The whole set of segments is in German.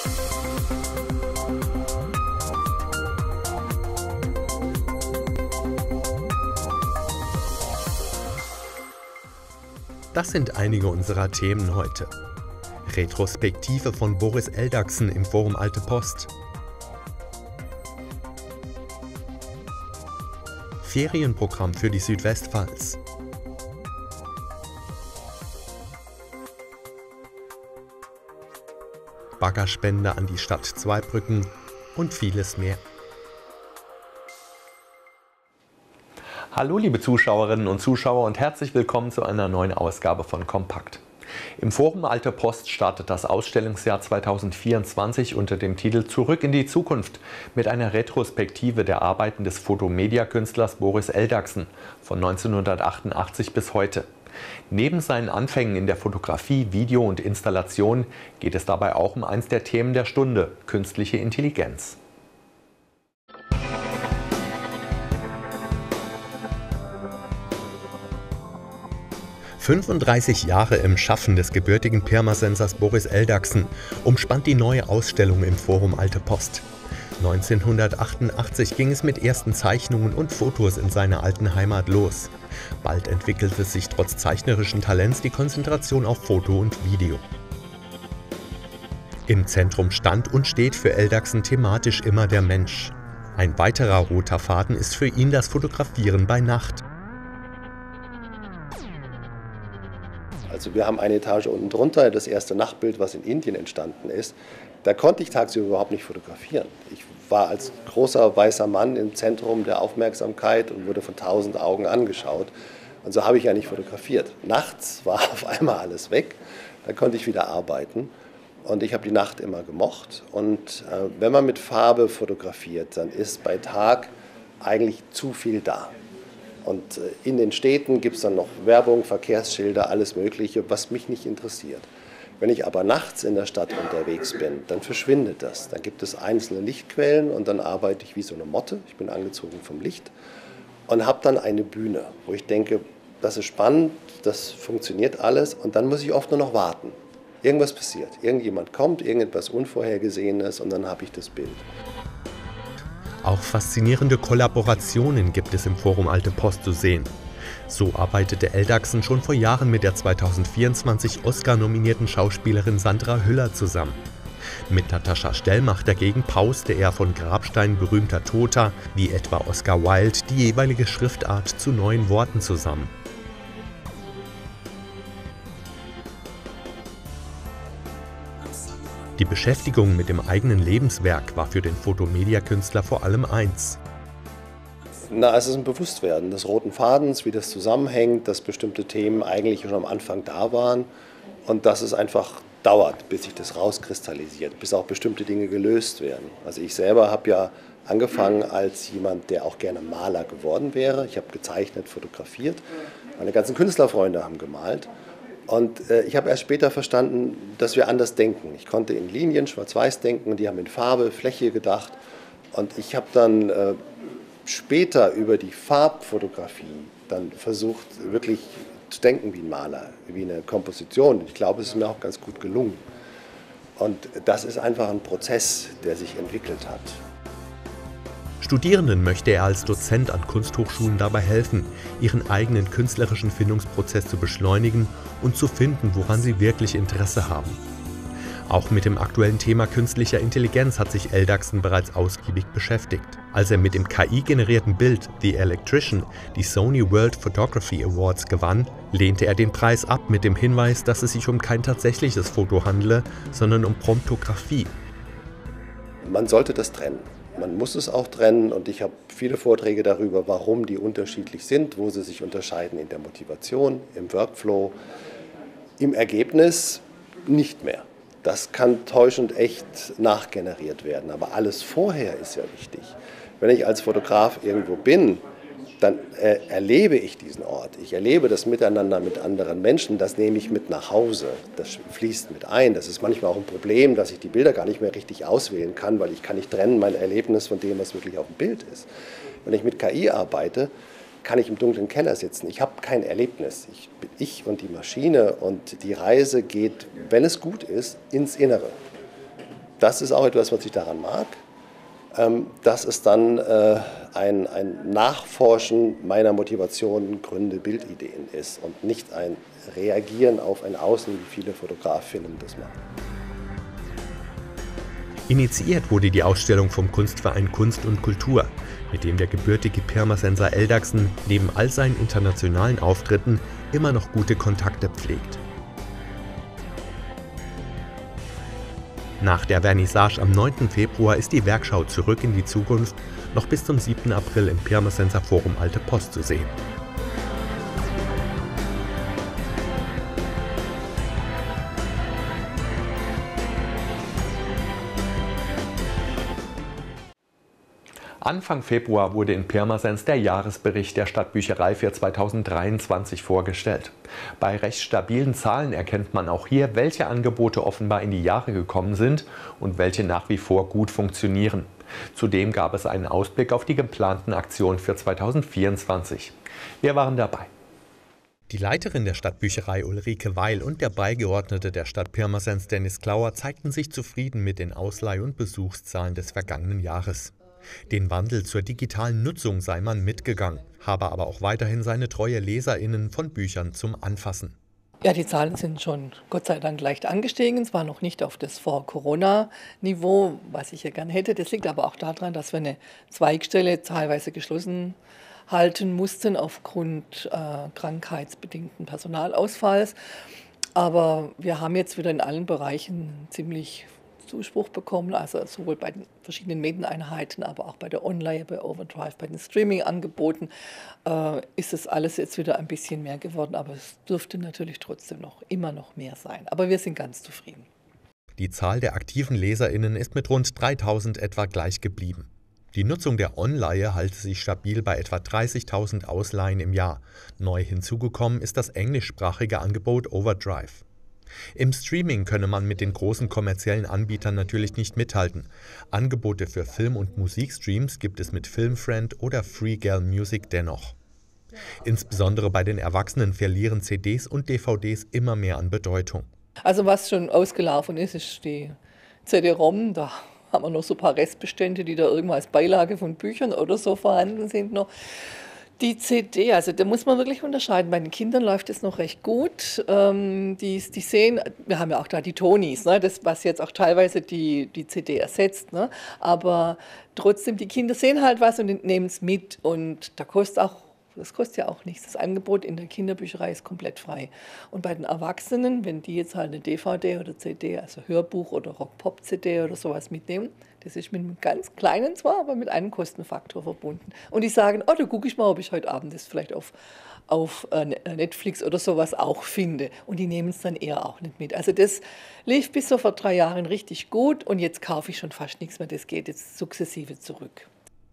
Das sind einige unserer Themen heute. Retrospektive von Boris Eldagsen im Forum Alte Post. Ferienprogramm für die Südwestpfalz. Baggerspende an die Stadt Zweibrücken und vieles mehr. Hallo liebe Zuschauerinnen und Zuschauer und herzlich willkommen zu einer neuen Ausgabe von Kompakt. Im Forum Alte Post startet das Ausstellungsjahr 2024 unter dem Titel Zurück in die Zukunft mit einer Retrospektive der Arbeiten des Fotomedia-Künstlers Boris Eldagsen von 1988 bis heute. Neben seinen Anfängen in der Fotografie, Video und Installation geht es dabei auch um eins der Themen der Stunde, künstliche Intelligenz. »35 Jahre im Schaffen des gebürtigen Pirmasensers Boris Eldagsen« umspannt die neue Ausstellung im Forum Alte Post. 1988 ging es mit ersten Zeichnungen und Fotos in seiner alten Heimat los. Bald entwickelte sich trotz zeichnerischen Talents die Konzentration auf Foto und Video. Im Zentrum stand und steht für Eldagsen thematisch immer der Mensch. Ein weiterer roter Faden ist für ihn das Fotografieren bei Nacht. Also wir haben eine Etage unten drunter, das erste Nachtbild, was in Indien entstanden ist. Da konnte ich tagsüber überhaupt nicht fotografieren. Ich war als großer weißer Mann im Zentrum der Aufmerksamkeit und wurde von 1000 Augen angeschaut. Und so habe ich ja nicht fotografiert. Nachts war auf einmal alles weg, da konnte ich wieder arbeiten. Und ich habe die Nacht immer gemocht. Und wenn man mit Farbe fotografiert, dann ist bei Tag eigentlich zu viel da. Und in den Städten gibt es dann noch Werbung, Verkehrsschilder, alles Mögliche, was mich nicht interessiert. Wenn ich aber nachts in der Stadt unterwegs bin, dann verschwindet das. Dann gibt es einzelne Lichtquellen und dann arbeite ich wie so eine Motte. Ich bin angezogen vom Licht und habe dann eine Bühne, wo ich denke, das ist spannend, das funktioniert alles und dann muss ich oft nur noch warten. Irgendwas passiert, irgendjemand kommt, irgendetwas Unvorhergesehenes und dann habe ich das Bild. Auch faszinierende Kollaborationen gibt es im Forum Alte Post zu sehen. So arbeitete Eldagsen schon vor Jahren mit der 2024 Oscar-nominierten Schauspielerin Sandra Hüller zusammen. Mit Natascha Stellmach dagegen pauste er von Grabsteinen berühmter Toter, wie etwa Oscar Wilde, die jeweilige Schriftart zu neuen Worten zusammen. Die Beschäftigung mit dem eigenen Lebenswerk war für den Fotomedia-Künstler vor allem eins. Es ist ein Bewusstwerden des roten Fadens, wie das zusammenhängt, dass bestimmte Themen eigentlich schon am Anfang da waren und dass es einfach dauert, bis sich das rauskristallisiert, bis auch bestimmte Dinge gelöst werden. Also ich selber habe ja angefangen als jemand, der auch gerne Maler geworden wäre. Ich habe gezeichnet, fotografiert, meine ganzen Künstlerfreunde haben gemalt. Und ich habe erst später verstanden, dass wir anders denken. Ich konnte in Linien, schwarz-weiß denken, die haben in Farbe, Fläche gedacht. Und ich habe dann später über die Farbfotografie dann versucht, wirklich zu denken wie ein Maler, wie eine Komposition. Ich glaube, es ist mir auch ganz gut gelungen. Und das ist einfach ein Prozess, der sich entwickelt hat. Studierenden möchte er als Dozent an Kunsthochschulen dabei helfen, ihren eigenen künstlerischen Findungsprozess zu beschleunigen und zu finden, woran sie wirklich Interesse haben. Auch mit dem aktuellen Thema künstlicher Intelligenz hat sich Eldagsen bereits ausgiebig beschäftigt. Als er mit dem KI-generierten Bild The Electrician die Sony World Photography Awards gewann, lehnte er den Preis ab mit dem Hinweis, dass es sich um kein tatsächliches Foto handle, sondern um Promptographie. Man sollte das trennen. Man muss es auch trennen und ich habe viele Vorträge darüber, warum die unterschiedlich sind, wo sie sich unterscheiden in der Motivation, im Workflow, im Ergebnis nicht mehr. Das kann täuschend echt nachgeneriert werden, aber alles vorher ist ja wichtig. Wenn ich als Fotograf irgendwo bin, dann erlebe ich diesen Ort. Ich erlebe das Miteinander mit anderen Menschen, das nehme ich mit nach Hause. Das fließt mit ein. Das ist manchmal auch ein Problem, dass ich die Bilder gar nicht mehr richtig auswählen kann, weil ich kann nicht trennen mein Erlebnis von dem, was wirklich auf dem Bild ist. Wenn ich mit KI arbeite, kann ich im dunklen Keller sitzen. Ich habe kein Erlebnis. Ich und die Maschine und die Reise geht, wenn es gut ist, ins Innere. das ist auch etwas, was ich daran mag, dass es dann ein Nachforschen meiner Motivationen, Gründe, Bildideen ist und nicht ein Reagieren auf ein Außen, wie viele Fotografinnen das machen. Initiiert wurde die Ausstellung vom Kunstverein Kunst und Kultur, mit dem der gebürtige Pirmasenser Eldagsen neben all seinen internationalen Auftritten immer noch gute Kontakte pflegt. Nach der Vernissage am 9. Februar ist die Werkschau Zurück in die Zukunft noch bis zum 7. April im Pirmasenser Forum Alte Post zu sehen. Anfang Februar wurde in Pirmasens der Jahresbericht der Stadtbücherei für 2023 vorgestellt. Bei recht stabilen Zahlen erkennt man auch hier, welche Angebote offenbar in die Jahre gekommen sind und welche nach wie vor gut funktionieren. Zudem gab es einen Ausblick auf die geplanten Aktionen für 2024. Wir waren dabei. Die Leiterin der Stadtbücherei Ulrike Weil und der Beigeordnete der Stadt Pirmasens Dennis Klauer zeigten sich zufrieden mit den Ausleih- und Besuchszahlen des vergangenen Jahres. Den Wandel zur digitalen Nutzung sei man mitgegangen, habe aber auch weiterhin seine treue LeserInnen von Büchern zum Anfassen. Ja, die Zahlen sind schon Gott sei Dank leicht angestiegen, zwar noch nicht auf das Vor-Corona-Niveau, was ich ja gern hätte. Das liegt aber auch daran, dass wir eine Zweigstelle teilweise geschlossen halten mussten aufgrund krankheitsbedingten Personalausfalls. Aber wir haben jetzt wieder in allen Bereichen ziemlich Zuspruch bekommen, also sowohl bei den verschiedenen Medieneinheiten, aber auch bei der Online, bei Overdrive, bei den Streaming-Angeboten ist es alles jetzt wieder ein bisschen mehr geworden, aber es dürfte natürlich trotzdem immer noch mehr sein. Aber wir sind ganz zufrieden. Die Zahl der aktiven LeserInnen ist mit rund 3000 etwa gleich geblieben. Die Nutzung der Online halte sich stabil bei etwa 30.000 Ausleihen im Jahr. Neu hinzugekommen ist das englischsprachige Angebot Overdrive. Im Streaming könne man mit den großen kommerziellen Anbietern natürlich nicht mithalten. Angebote für Film- und Musikstreams gibt es mit Filmfriend oder Free Girl Music dennoch. Insbesondere bei den Erwachsenen verlieren CDs und DVDs immer mehr an Bedeutung. Also was schon ausgelaufen ist, ist die CD-ROM. Da haben wir noch so ein paar Restbestände, die da irgendwo als Beilage von Büchern oder so vorhanden sind noch. Die CD, also da muss man wirklich unterscheiden. Bei den Kindern läuft es noch recht gut. Die sehen, wir haben ja auch da die Tonys, ne, das, was jetzt auch teilweise die CD ersetzt. Ne, aber trotzdem, die Kinder sehen halt was und nehmen es mit. Und das kostet ja auch nichts. Das Angebot in der Kinderbücherei ist komplett frei. Und bei den Erwachsenen, wenn die jetzt halt eine DVD oder CD, also Hörbuch oder Rock-Pop-CD oder sowas mitnehmen, das ist mit einem ganz kleinen zwar, aber mit einem Kostenfaktor verbunden. Und die sagen, oh, da gucke ich mal, ob ich heute Abend das vielleicht auf Netflix oder sowas auch finde. Und die nehmen es dann eher auch nicht mit. Also das lief bis so vor 3 Jahren richtig gut und jetzt kaufe ich schon fast nichts mehr. Das geht jetzt sukzessive zurück.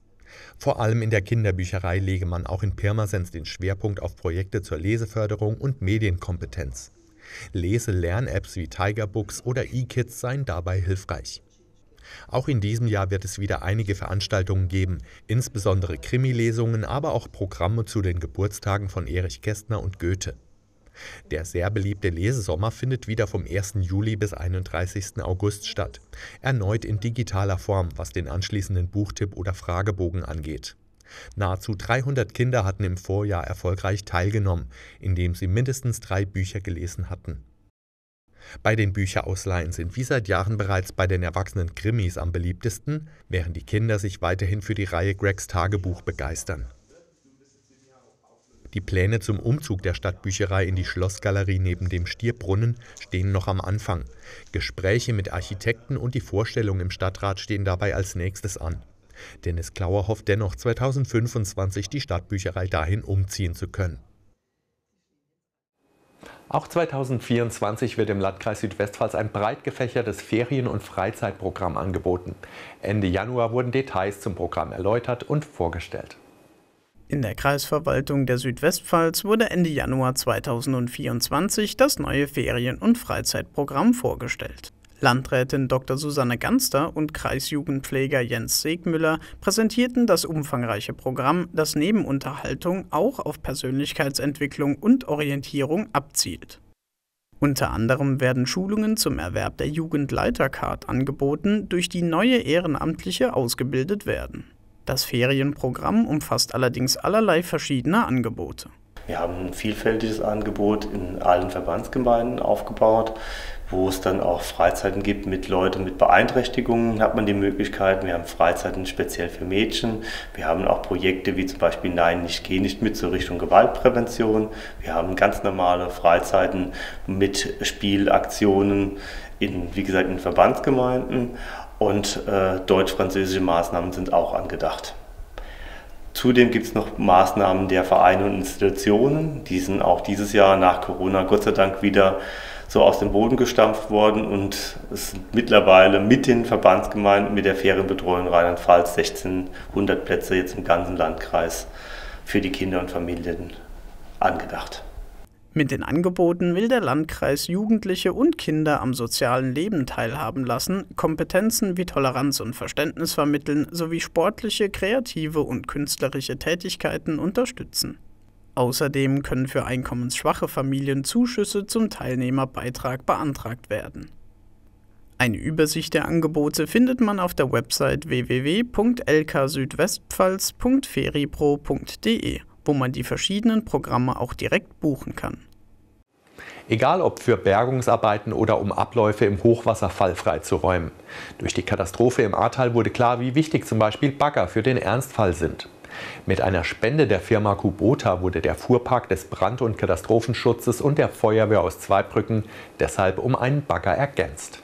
Vor allem in der Kinderbücherei lege man auch in Pirmasens den Schwerpunkt auf Projekte zur Leseförderung und Medienkompetenz. Lese-Lern-Apps wie Tigerbooks oder eKids seien dabei hilfreich. Auch in diesem Jahr wird es wieder einige Veranstaltungen geben, insbesondere Krimi-Lesungen, aber auch Programme zu den Geburtstagen von Erich Kästner und Goethe. Der sehr beliebte Lesesommer findet wieder vom 1. Juli bis 31. August statt, erneut in digitaler Form, was den anschließenden Buchtipp oder Fragebogen angeht. Nahezu 300 Kinder hatten im Vorjahr erfolgreich teilgenommen, indem sie mindestens 3 Bücher gelesen hatten. Bei den Bücherausleihen sind wie seit Jahren bereits bei den Erwachsenen Krimis am beliebtesten, während die Kinder sich weiterhin für die Reihe Gregs Tagebuch begeistern. Die Pläne zum Umzug der Stadtbücherei in die Schlossgalerie neben dem Stierbrunnen stehen noch am Anfang. Gespräche mit Architekten und die Vorstellung im Stadtrat stehen dabei als nächstes an. Dennis Klauer hofft dennoch 2025 die Stadtbücherei dahin umziehen zu können. Auch 2024 wird im Landkreis Südwestpfalz ein breit gefächertes Ferien- und Freizeitprogramm angeboten. Ende Januar wurden Details zum Programm erläutert und vorgestellt. In der Kreisverwaltung der Südwestpfalz wurde Ende Januar 2024 das neue Ferien- und Freizeitprogramm vorgestellt. Landrätin Dr. Susanne Ganster und Kreisjugendpfleger Jens Segmüller präsentierten das umfangreiche Programm, das neben Unterhaltung auch auf Persönlichkeitsentwicklung und Orientierung abzielt. Unter anderem werden Schulungen zum Erwerb der Jugendleitercard angeboten, durch die neue Ehrenamtliche ausgebildet werden. Das Ferienprogramm umfasst allerdings allerlei verschiedene Angebote. Wir haben ein vielfältiges Angebot in allen Verbandsgemeinden aufgebaut, wo es dann auch Freizeiten gibt mit Leuten mit Beeinträchtigungen, hat man die Möglichkeit. Wir haben Freizeiten speziell für Mädchen. Wir haben auch Projekte wie zum Beispiel Nein, ich gehe nicht mit, so Richtung Gewaltprävention. Wir haben ganz normale Freizeiten mit Spielaktionen wie gesagt, in Verbandsgemeinden, und deutsch-französische Maßnahmen sind auch angedacht. Zudem gibt es noch Maßnahmen der Vereine und Institutionen. Die sind auch dieses Jahr nach Corona Gott sei Dank wieder so aus dem Boden gestampft worden, und es sind mittlerweile mit den Verbandsgemeinden, mit der Ferienbetreuung Rheinland-Pfalz 1600 Plätze jetzt im ganzen Landkreis für die Kinder und Familien angedacht. Mit den Angeboten will der Landkreis Jugendliche und Kinder am sozialen Leben teilhaben lassen, Kompetenzen wie Toleranz und Verständnis vermitteln sowie sportliche, kreative und künstlerische Tätigkeiten unterstützen. Außerdem können für einkommensschwache Familien Zuschüsse zum Teilnehmerbeitrag beantragt werden. Eine Übersicht der Angebote findet man auf der Website www.lksüdwestpfalz.feripro.de, wo man die verschiedenen Programme auch direkt buchen kann. Egal ob für Bergungsarbeiten oder um Abläufe im Hochwasserfall freizuräumen. Durch die Katastrophe im Ahrtal wurde klar, wie wichtig zum Beispiel Bagger für den Ernstfall sind. Mit einer Spende der Firma Kubota wurde der Fuhrpark des Brand- und Katastrophenschutzes und der Feuerwehr aus Zweibrücken deshalb um einen Bagger ergänzt.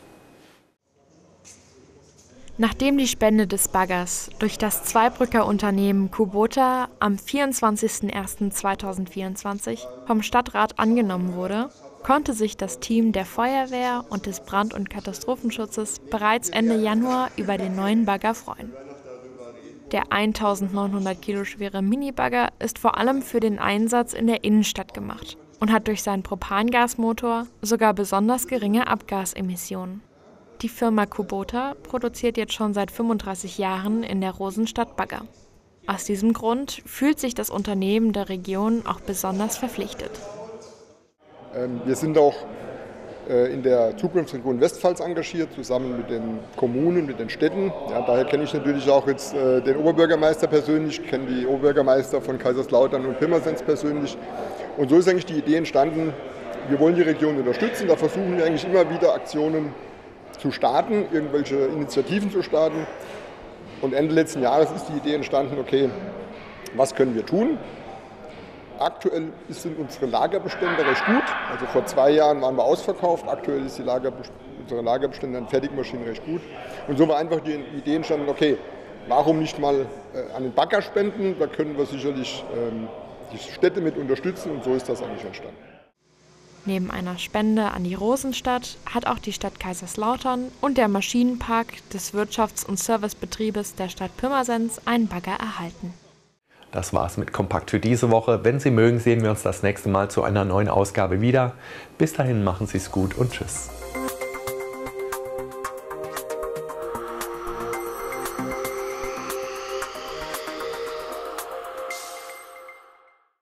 Nachdem die Spende des Baggers durch das Zweibrücker Unternehmen Kubota am 24.01.2024 vom Stadtrat angenommen wurde, konnte sich das Team der Feuerwehr und des Brand- und Katastrophenschutzes bereits Ende Januar über den neuen Bagger freuen. Der 1900 Kilo schwere Minibagger ist vor allem für den Einsatz in der Innenstadt gemacht und hat durch seinen Propangasmotor sogar besonders geringe Abgasemissionen. Die Firma Kubota produziert jetzt schon seit 35 Jahren in der Rosenstadt Bagger. Aus diesem Grund fühlt sich das Unternehmen der Region auch besonders verpflichtet. Wir sind auch in der Zukunftsregion Westpfalz engagiert, zusammen mit den Kommunen, mit den Städten. Ja, daher kenne ich natürlich auch jetzt den Oberbürgermeister persönlich, kenne die Oberbürgermeister von Kaiserslautern und Pirmasens persönlich. Und so ist eigentlich die Idee entstanden, wir wollen die Region unterstützen. Da versuchen wir eigentlich immer wieder Aktionen zu starten, irgendwelche Initiativen zu starten. Und Ende letzten Jahres ist die Idee entstanden, okay, was können wir tun? Aktuell sind unsere Lagerbestände recht gut. Also vor 2 Jahren waren wir ausverkauft. Aktuell ist unsere Lagerbestände an Fertigmaschinen recht gut. Und so war einfach die Idee entstanden, okay, warum nicht mal an den Bagger spenden? Da können wir sicherlich die Städte mit unterstützen, und so ist das eigentlich entstanden. Neben einer Spende an die Rosenstadt hat auch die Stadt Kaiserslautern und der Maschinenpark des Wirtschafts- und Servicebetriebes der Stadt Pirmasens einen Bagger erhalten. Das war's mit Kompakt für diese Woche. Wenn Sie mögen, sehen wir uns das nächste Mal zu einer neuen Ausgabe wieder. Bis dahin machen Sie es gut und tschüss.